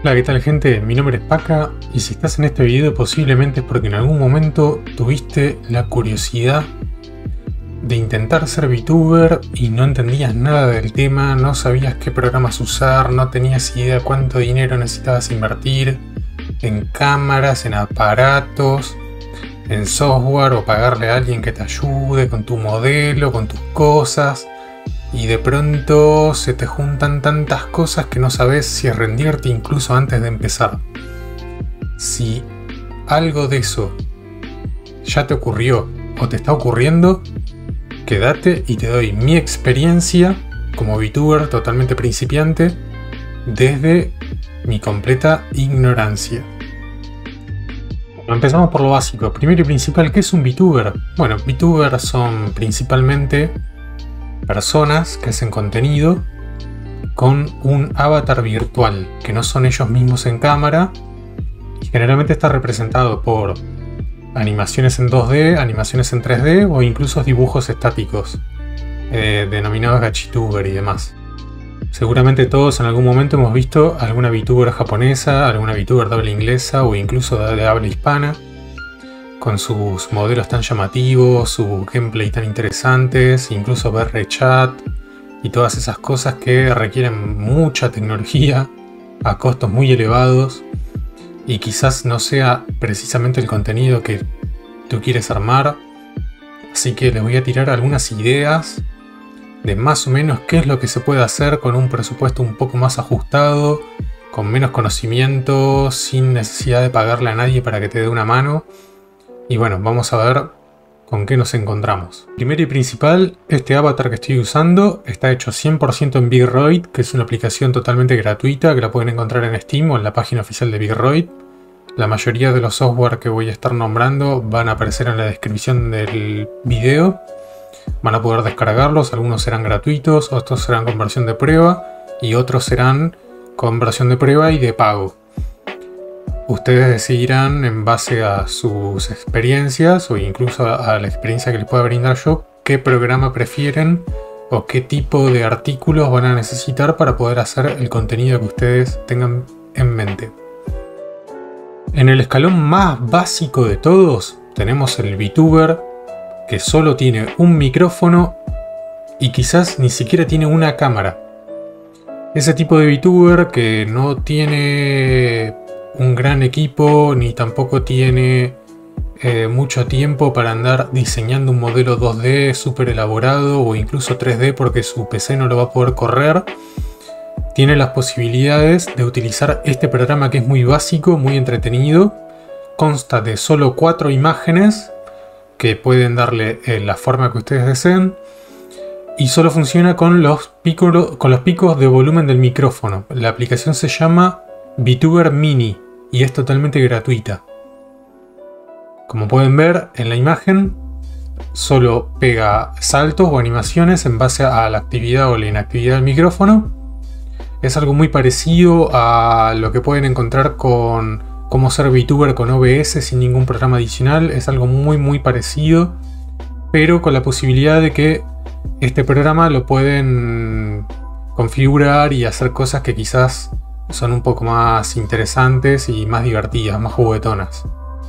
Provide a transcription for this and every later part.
Hola, ¿qué tal gente? Mi nombre es Paca y si estás en este video posiblemente es porque en algún momento tuviste la curiosidad de intentar ser VTuber y no entendías nada del tema, no sabías qué programas usar, no tenías idea cuánto dinero necesitabas invertir en cámaras, en aparatos, en software o pagarle a alguien que te ayude con tu modelo, con tus cosas. Y de pronto se te juntan tantas cosas que no sabes si rendirte incluso antes de empezar. Si algo de eso ya te ocurrió o te está ocurriendo, quédate y te doy mi experiencia como VTuber totalmente principiante desde mi completa ignorancia. Empezamos por lo básico. Primero y principal, ¿qué es un VTuber? Bueno, VTubers son principalmente personas que hacen contenido con un avatar virtual, que no son ellos mismos en cámara, y generalmente está representado por animaciones en 2D, animaciones en 3D o incluso dibujos estáticos, denominados gachituber y demás. Seguramente todos en algún momento hemos visto alguna VTuber japonesa, alguna VTuber de habla inglesa o incluso de habla hispana, con sus modelos tan llamativos, su gameplay tan interesantes, incluso VRChat y todas esas cosas que requieren mucha tecnología a costos muy elevados y quizás no sea precisamente el contenido que tú quieres armar. Así que les voy a tirar algunas ideas de más o menos qué es lo que se puede hacer con un presupuesto un poco más ajustado, con menos conocimiento, sin necesidad de pagarle a nadie para que te dé una mano. Y bueno, vamos a ver con qué nos encontramos. Primero y principal, este avatar que estoy usando está hecho 100% en Bigroid, que es una aplicación totalmente gratuita que la pueden encontrar en Steam o en la página oficial de Bigroid. La mayoría de los software que voy a estar nombrando van a aparecer en la descripción del video. Van a poder descargarlos, algunos serán gratuitos, otros serán con versión de prueba y otros serán con versión de prueba y de pago. Ustedes decidirán en base a sus experiencias o incluso a la experiencia que les pueda brindar yo qué programa prefieren o qué tipo de artículos van a necesitar para poder hacer el contenido que ustedes tengan en mente. En el escalón más básico de todos tenemos el VTuber que solo tiene un micrófono y quizás ni siquiera tiene una cámara. Ese tipo de VTuber que no tiene un gran equipo ni tampoco tiene mucho tiempo para andar diseñando un modelo 2D súper elaborado o incluso 3D porque su PC no lo va a poder correr, tiene las posibilidades de utilizar este programa que es muy básico, muy entretenido. Consta de solo 4 imágenes que pueden darle la forma que ustedes deseen y solo funciona con los picos de volumen del micrófono. La aplicación se llama VTuber Mini y es totalmente gratuita. Como pueden ver en la imagen, solo pega saltos o animaciones en base a la actividad o la inactividad del micrófono. Es algo muy parecido a lo que pueden encontrar con cómo ser VTuber con OBS sin ningún programa adicional. Es algo muy parecido, pero con la posibilidad de que este programa lo pueden configurar y hacer cosas que quizás son un poco más interesantes y más divertidas, más juguetonas.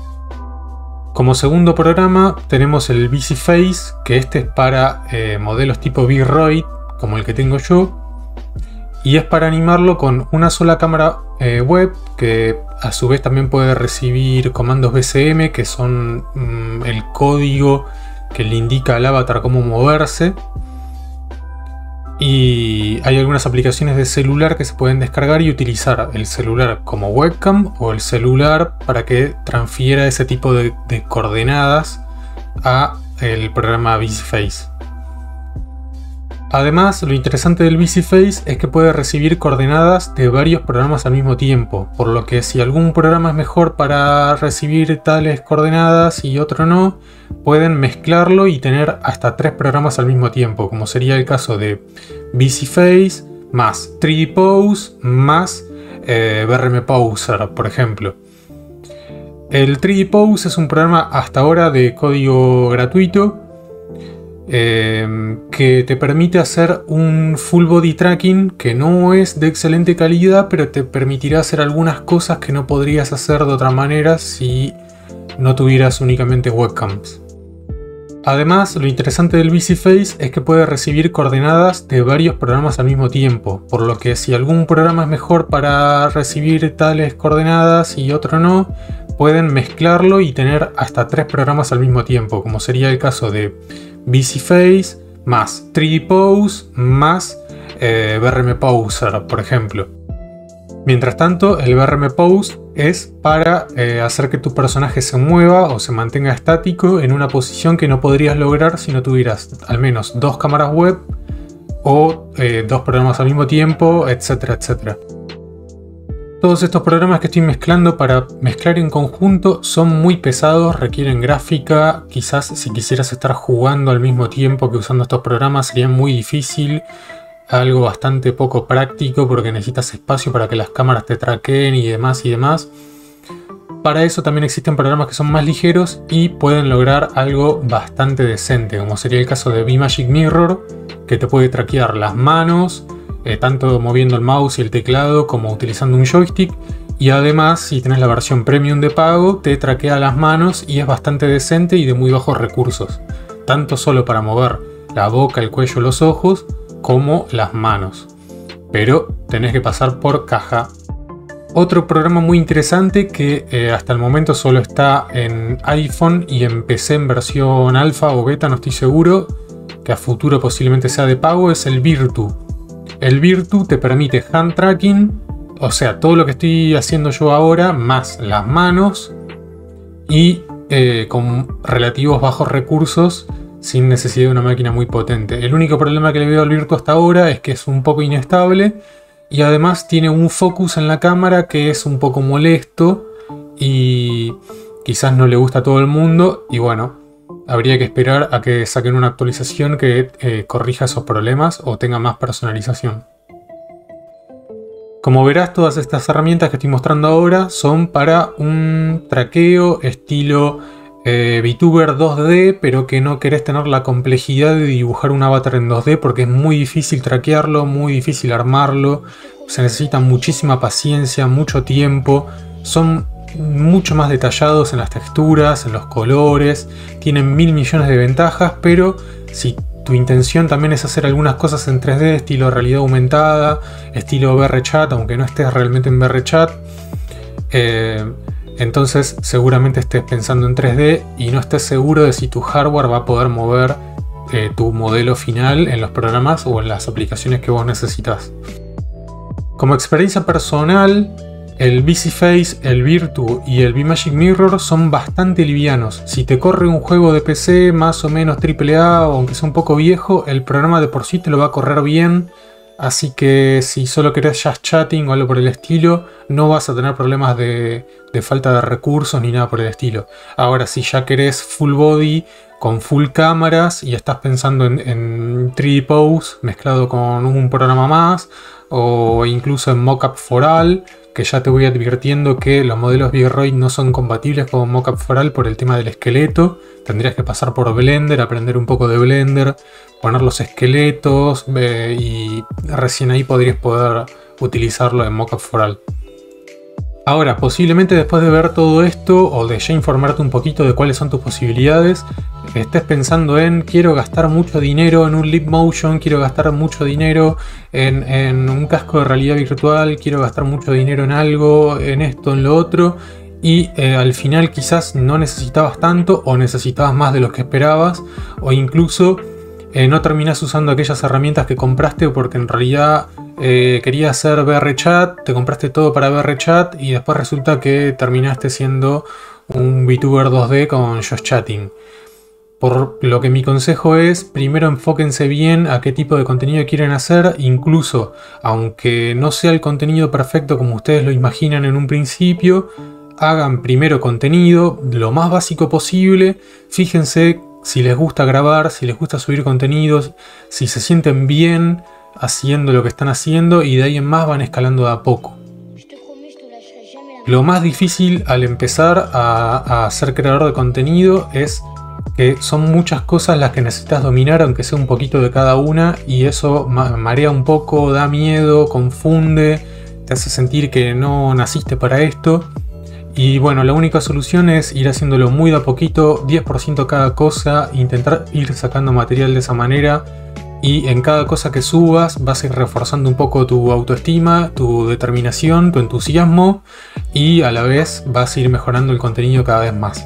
Como segundo programa tenemos el VisiFace, que este es para modelos tipo Bigroid, como el que tengo yo, y es para animarlo con una sola cámara web, que a su vez también puede recibir comandos BCM, que son el código que le indica al avatar cómo moverse. Y hay algunas aplicaciones de celular que se pueden descargar y utilizar el celular como webcam o el celular para que transfiera ese tipo de coordenadas a el programa VisiFace. Además, lo interesante del VisiFace es que puede recibir coordenadas de varios programas al mismo tiempo, por lo que si algún programa es mejor para recibir tales coordenadas y otro no, pueden mezclarlo y tener hasta 3 programas al mismo tiempo, como sería el caso de VisiFace más 3D Pose más VRM Poser, por ejemplo. El 3D Pose es un programa hasta ahora de código gratuito que te permite hacer un full body tracking que no es de excelente calidad, pero te permitirá hacer algunas cosas que no podrías hacer de otra manera si no tuvieras únicamente webcams. Además, lo interesante del VisiFace es que puede recibir coordenadas de varios programas al mismo tiempo, por lo que si algún programa es mejor para recibir tales coordenadas y otro no, pueden mezclarlo y tener hasta 3 programas al mismo tiempo, como sería el caso de VisiFace más 3D Pose más VRM Poser, por ejemplo. Mientras tanto, el VRM Pose es para hacer que tu personaje se mueva o se mantenga estático en una posición que no podrías lograr si no tuvieras al menos 2 cámaras web o 2 programas al mismo tiempo, etcétera, etcétera. Todos estos programas que estoy mezclando para mezclar en conjunto son muy pesados, requieren gráfica. Quizás si quisieras estar jugando al mismo tiempo que usando estos programas sería muy difícil. Algo bastante poco práctico porque necesitas espacio para que las cámaras te traqueen y demás y demás. Para eso también existen programas que son más ligeros y pueden lograr algo bastante decente, como sería el caso de Magic Mirror, que te puede traquear las manos, tanto moviendo el mouse y el teclado como utilizando un joystick. Y además, si tenés la versión premium de pago, te traquea las manos y es bastante decente y de muy bajos recursos. Tanto solo para mover la boca, el cuello, los ojos, como las manos, pero tenés que pasar por caja. Otro programa muy interesante que hasta el momento solo está en iPhone y en PC en versión alfa o beta, no estoy seguro, que a futuro posiblemente sea de pago, es el Virtu. El Virtu te permite hand tracking, o sea, todo lo que estoy haciendo yo ahora, más las manos y con relativos bajos recursos, sin necesidad de una máquina muy potente. El único problema que le veo al Virtu hasta ahora es que es un poco inestable y además tiene un focus en la cámara que es un poco molesto y quizás no le gusta a todo el mundo, y bueno, habría que esperar a que saquen una actualización que corrija esos problemas o tenga más personalización. Como verás, todas estas herramientas que estoy mostrando ahora son para un traqueo estilo VTuber 2D, pero que no querés tener la complejidad de dibujar un avatar en 2D porque es muy difícil traquearlo, muy difícil armarlo, se necesita muchísima paciencia, mucho tiempo, son mucho más detallados en las texturas, en los colores, tienen 1000 millones de ventajas, pero si tu intención también es hacer algunas cosas en 3D, estilo realidad aumentada, estilo VRChat, aunque no estés realmente en VRChat, entonces seguramente estés pensando en 3D y no estés seguro de si tu hardware va a poder mover tu modelo final en los programas o en las aplicaciones que vos necesitas. Como experiencia personal, el VisiFace, el Virtu y el Magic Mirror son bastante livianos. Si te corre un juego de PC más o menos AAA o aunque sea un poco viejo, el programa de por sí te lo va a correr bien. Así que si solo querés just chatting o algo por el estilo, no vas a tener problemas de falta de recursos ni nada por el estilo. Ahora, si ya querés full body con full cámaras y estás pensando en 3D Pose mezclado con un programa más, o incluso en Mockup for All, que ya te voy advirtiendo que los modelos VRoid no son compatibles con Mockup for All por el tema del esqueleto. Tendrías que pasar por Blender, aprender un poco de Blender, poner los esqueletos y recién ahí podrías poder utilizarlo en Mockup for All. Ahora, posiblemente después de ver todo esto o de ya informarte un poquito de cuáles son tus posibilidades, estés pensando en quiero gastar mucho dinero en un Leap Motion, quiero gastar mucho dinero en un casco de realidad virtual, quiero gastar mucho dinero en algo, en esto, en lo otro, y al final quizás no necesitabas tanto o necesitabas más de lo que esperabas, o incluso no terminás usando aquellas herramientas que compraste porque en realidad querías hacer VRChat, te compraste todo para VRChat y después resulta que terminaste siendo un VTuber 2D con Just Chatting. Por lo que mi consejo es, primero enfóquense bien a qué tipo de contenido quieren hacer, incluso aunque no sea el contenido perfecto como ustedes lo imaginan en un principio, hagan primero contenido lo más básico posible, fíjense si les gusta grabar, si les gusta subir contenidos, si se sienten bien haciendo lo que están haciendo y de ahí en más van escalando de a poco. Lo más difícil al empezar a ser creador de contenido es que son muchas cosas las que necesitas dominar, aunque sea un poquito de cada una, y eso marea un poco, da miedo, confunde, te hace sentir que no naciste para esto. Y bueno, la única solución es ir haciéndolo muy de a poquito, 10% cada cosa, intentar ir sacando material de esa manera, y en cada cosa que subas vas a ir reforzando un poco tu autoestima, tu determinación, tu entusiasmo, y a la vez vas a ir mejorando el contenido cada vez más.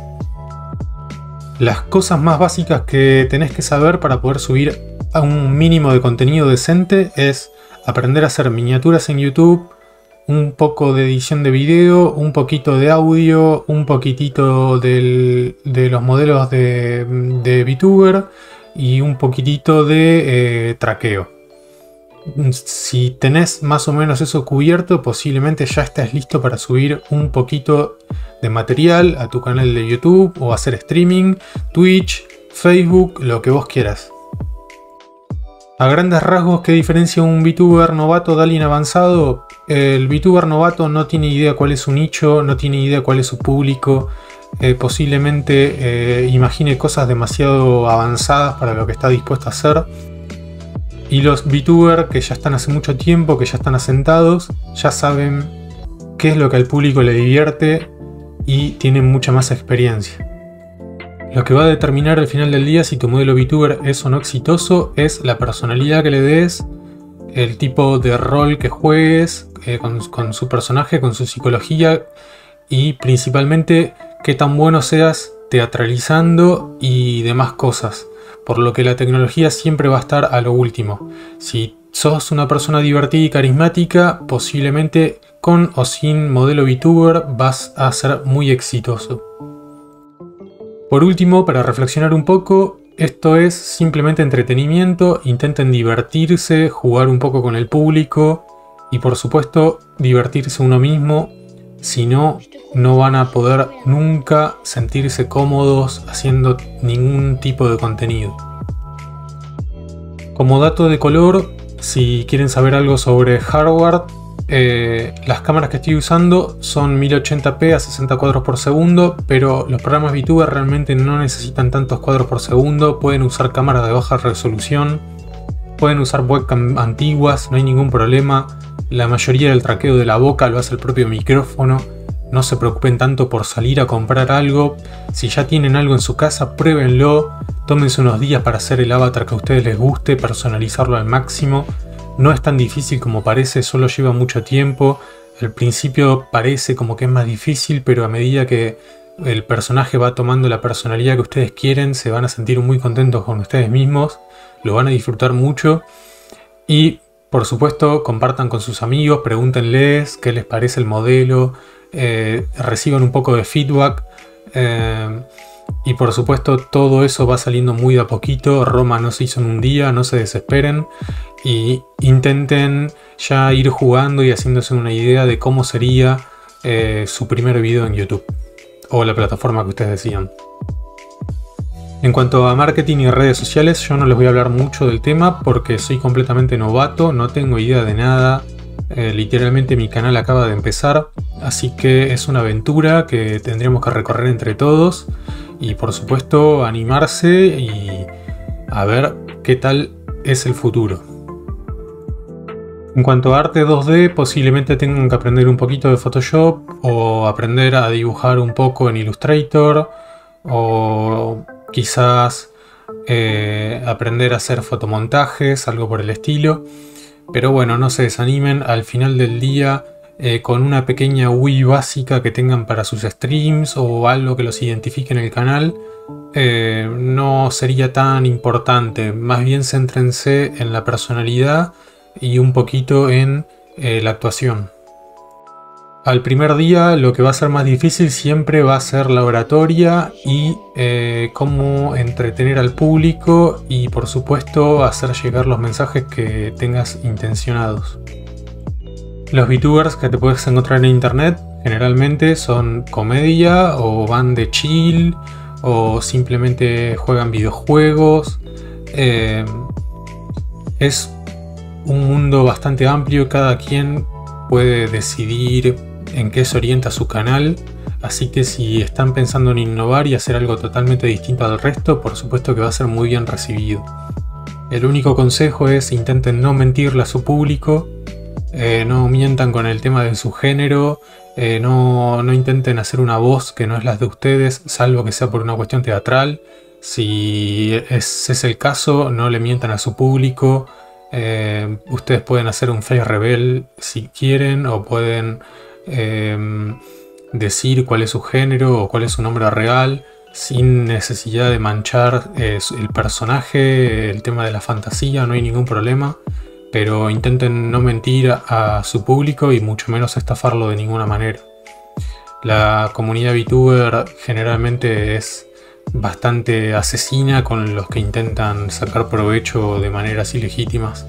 Las cosas más básicas que tenés que saber para poder subir a un mínimo de contenido decente es aprender a hacer miniaturas en YouTube, un poco de edición de video, un poquito de audio, un poquitito de los modelos de VTuber y un poquitito de traqueo. Si tenés más o menos eso cubierto, posiblemente ya estés listo para subir un poquito de material a tu canal de YouTube o hacer streaming, Twitch, Facebook, lo que vos quieras. A grandes rasgos, ¿qué diferencia un VTuber novato de alguien avanzado? El VTuber novato no tiene idea cuál es su nicho, no tiene idea cuál es su público, posiblemente imagine cosas demasiado avanzadas para lo que está dispuesto a hacer. Y los VTubers que ya están hace mucho tiempo, que ya están asentados, ya saben qué es lo que al público le divierte y tienen mucha más experiencia. Lo que va a determinar al final del día si tu modelo VTuber es o no exitoso es la personalidad que le des, el tipo de rol que juegues con su personaje, con su psicología y principalmente qué tan bueno seas teatralizando y demás cosas. Por lo que la tecnología siempre va a estar a lo último. Si sos una persona divertida y carismática, posiblemente con o sin modelo VTuber vas a ser muy exitoso. Por último, para reflexionar un poco, esto es simplemente entretenimiento, intenten divertirse, jugar un poco con el público y por supuesto divertirse uno mismo, si no, no van a poder nunca sentirse cómodos haciendo ningún tipo de contenido. Como dato de color, si quieren saber algo sobre hardware, las cámaras que estoy usando son 1080p a 60 cuadros por segundo, pero los programas VTuber realmente no necesitan tantos cuadros por segundo, pueden usar cámaras de baja resolución, pueden usar webcam antiguas, no hay ningún problema. La mayoría del traqueo de la boca lo hace el propio micrófono. No se preocupen tanto por salir a comprar algo. Si ya tienen algo en su casa, pruébenlo. Tómense unos días para hacer el avatar que a ustedes les guste, personalizarlo al máximo. No es tan difícil como parece, solo lleva mucho tiempo. Al principio parece como que es más difícil, pero a medida que el personaje va tomando la personalidad que ustedes quieren, se van a sentir muy contentos con ustedes mismos. Lo van a disfrutar mucho. Y por supuesto, compartan con sus amigos, pregúntenles qué les parece el modelo, reciban un poco de feedback y por supuesto todo eso va saliendo muy de a poquito. Roma no se hizo en un día, no se desesperen y intenten ya ir jugando y haciéndose una idea de cómo sería su primer video en YouTube o la plataforma que ustedes decidan. En cuanto a marketing y redes sociales, yo no les voy a hablar mucho del tema porque soy completamente novato, no tengo idea de nada. Literalmente mi canal acaba de empezar, así que es una aventura que tendríamos que recorrer entre todos y por supuesto animarse y a ver qué tal es el futuro. En cuanto a arte 2D, posiblemente tengan que aprender un poquito de Photoshop o aprender a dibujar un poco en Illustrator o quizás aprender a hacer fotomontajes, algo por el estilo. Pero bueno, no se desanimen, al final del día con una pequeña UI básica que tengan para sus streams o algo que los identifique en el canal, no sería tan importante. Más bien céntrense en la personalidad y un poquito en la actuación. Al primer día lo que va a ser más difícil siempre va a ser la oratoria y cómo entretener al público y por supuesto hacer llegar los mensajes que tengas intencionados. Los VTubers que te puedes encontrar en internet generalmente son comedia o van de chill o simplemente juegan videojuegos. Es un mundo bastante amplio, cada quien puede decidir en qué se orienta su canal. Así que si están pensando en innovar y hacer algo totalmente distinto al resto, por supuesto que va a ser muy bien recibido. El único consejo es intenten no mentirle a su público, no mientan con el tema de su género, no intenten hacer una voz que no es la de ustedes, salvo que sea por una cuestión teatral. Si ese es el caso, no le mientan a su público. Ustedes pueden hacer un face reveal si quieren, o pueden decir cuál es su género o cuál es su nombre real, sin necesidad de manchar el personaje, el tema de la fantasía, no hay ningún problema. Pero intenten no mentir a su público y mucho menos estafarlo de ninguna manera. La comunidad VTuber generalmente es bastante asesina con los que intentan sacar provecho de maneras ilegítimas.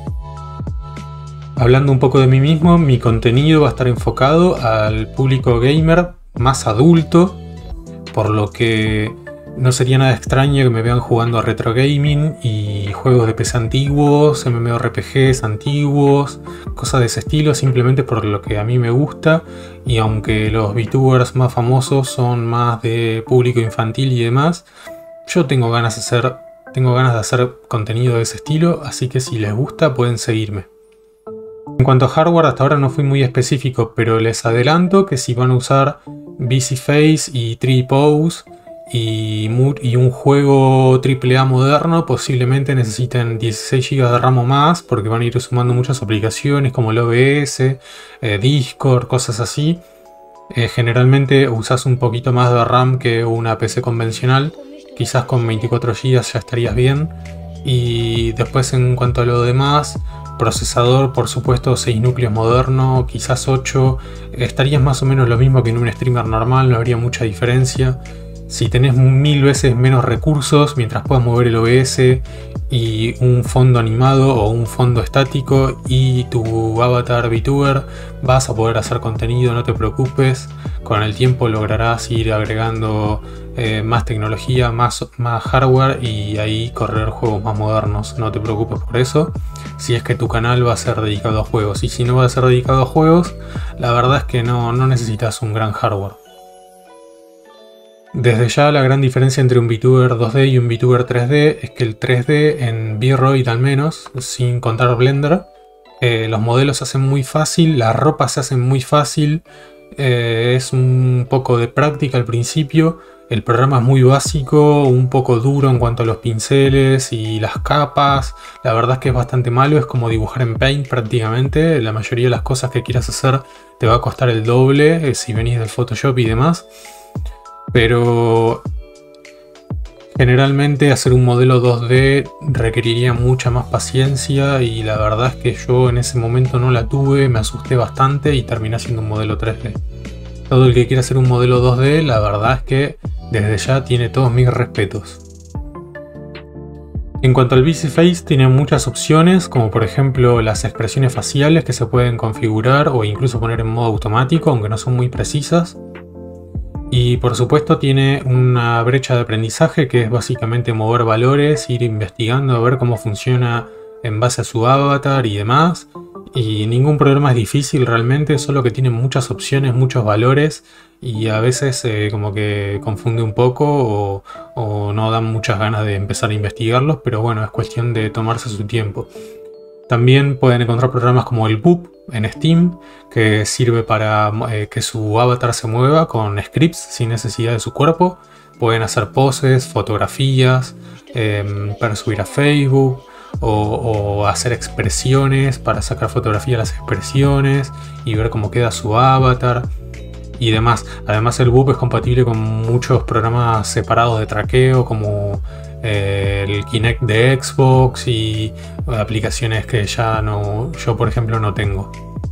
Hablando un poco de mí mismo, mi contenido va a estar enfocado al público gamer más adulto, por lo que no sería nada extraño que me vean jugando a retro gaming y juegos de PC antiguos, MMORPGs antiguos, cosas de ese estilo, simplemente por lo que a mí me gusta. Y aunque los VTubers más famosos son más de público infantil y demás, yo tengo ganas de hacer contenido de ese estilo, así que si les gusta pueden seguirme. En cuanto a hardware, hasta ahora no fui muy específico, pero les adelanto que si van a usar VC-Face y 3D Pose y un juego AAA moderno, posiblemente necesiten 16 GB de RAM o más, porque van a ir sumando muchas aplicaciones como el OBS, Discord, cosas así. Generalmente usas un poquito más de RAM que una PC convencional, quizás con 24 GB ya estarías bien. Y después, en cuanto a lo demás, procesador, por supuesto 6 núcleos moderno, quizás 8, estarías más o menos lo mismo que en un streamer normal, no habría mucha diferencia. Si tenés 1000 veces menos recursos, mientras puedas mover el OBS y un fondo animado o un fondo estático y tu avatar VTuber, vas a poder hacer contenido, no te preocupes. Con el tiempo lograrás ir agregando más tecnología, más hardware y ahí correr juegos más modernos, no te preocupes por eso. Si es que tu canal va a ser dedicado a juegos, y si no va a ser dedicado a juegos, la verdad es que no necesitas un gran hardware. Desde ya la gran diferencia entre un VTuber 2D y un VTuber 3D es que el 3D en VRoid, al menos, sin contar Blender, los modelos se hacen muy fácil, la ropa se hace muy fácil, es un poco de práctica al principio, el programa es muy básico, un poco duro en cuanto a los pinceles y las capas, la verdad es que es bastante malo, es como dibujar en Paint prácticamente, la mayoría de las cosas que quieras hacer te va a costar el doble si venís del Photoshop y demás. Pero generalmente hacer un modelo 2D requeriría mucha más paciencia y la verdad es que yo en ese momento no la tuve, me asusté bastante y terminé haciendo un modelo 3D. Todo el que quiera hacer un modelo 2D, la verdad es que desde ya tiene todos mis respetos. En cuanto al VC-Face, tiene muchas opciones, como por ejemplo las expresiones faciales que se pueden configurar o incluso poner en modo automático, aunque no son muy precisas. Y por supuesto tiene una brecha de aprendizaje que es básicamente mover valores, ir investigando a ver cómo funciona en base a su avatar y demás. Y ningún programa es difícil realmente, solo que tiene muchas opciones, muchos valores y a veces como que confunde un poco o no dan muchas ganas de empezar a investigarlos, pero bueno, es cuestión de tomarse su tiempo. También pueden encontrar programas como el Boop en Steam, que sirve para que su avatar se mueva con scripts sin necesidad de su cuerpo. Pueden hacer poses, fotografías para subir a Facebook o hacer expresiones para sacar fotografía de las expresiones y ver cómo queda su avatar y demás. Además el Boop es compatible con muchos programas separados de traqueo como el Kinect de Xbox y aplicaciones que ya yo por ejemplo no tengo.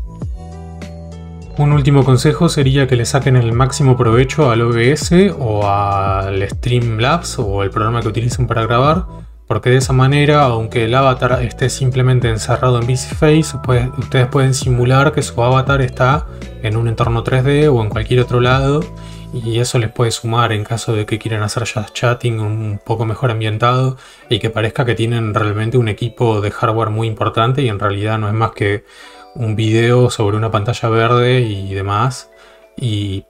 Un último consejo sería que le saquen el máximo provecho al OBS o al Streamlabs o el programa que utilicen para grabar, porque de esa manera, aunque el avatar esté simplemente encerrado en VC-Face, ustedes pueden simular que su avatar está en un entorno 3D o en cualquier otro lado, y eso les puede sumar en caso de que quieran hacer just chatting un poco mejor ambientado y que parezca que tienen realmente un equipo de hardware muy importante y en realidad no es más que un video sobre una pantalla verde y demás, y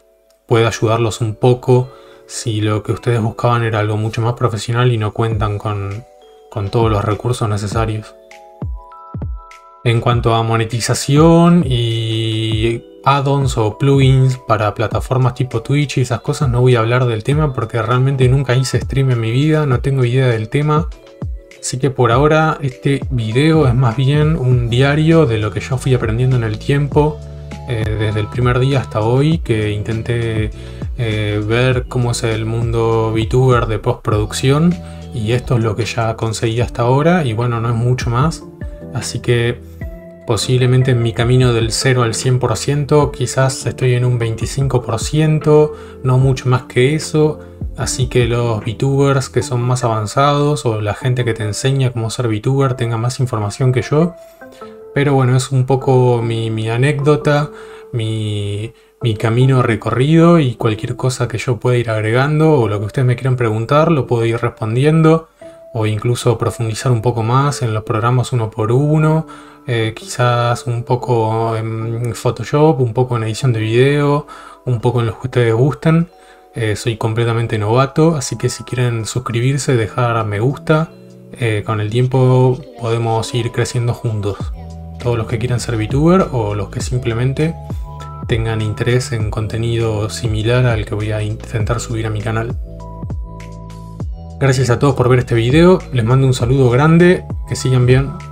pueda ayudarlos un poco si lo que ustedes buscaban era algo mucho más profesional y no cuentan con todos los recursos necesarios. En cuanto a monetización y add-ons o plugins para plataformas tipo Twitch y esas cosas, no voy a hablar del tema porque realmente nunca hice stream en mi vida, no tengo idea del tema. Así que por ahora este video es más bien un diario de lo que yo fui aprendiendo en el tiempo, desde el primer día hasta hoy, que intenté ver cómo es el mundo VTuber de postproducción, y esto es lo que ya conseguí hasta ahora, y bueno, no es mucho más. Así que posiblemente en mi camino del 0 al 100%, quizás estoy en un 25%, no mucho más que eso. Así que los VTubers que son más avanzados o la gente que te enseña cómo ser VTuber tenga más información que yo. Pero bueno, es un poco mi anécdota, mi camino recorrido, y cualquier cosa que yo pueda ir agregando o lo que ustedes me quieran preguntar lo puedo ir respondiendo, o incluso profundizar un poco más en los programas uno por uno, quizás un poco en Photoshop, un poco en edición de video, un poco en los que ustedes gusten. Soy completamente novato, así que si quieren suscribirse, dejar me gusta, con el tiempo podemos ir creciendo juntos. Todos los que quieran ser VTuber o los que simplemente tengan interés en contenido similar al que voy a intentar subir a mi canal. Gracias a todos por ver este video, les mando un saludo grande, que sigan bien.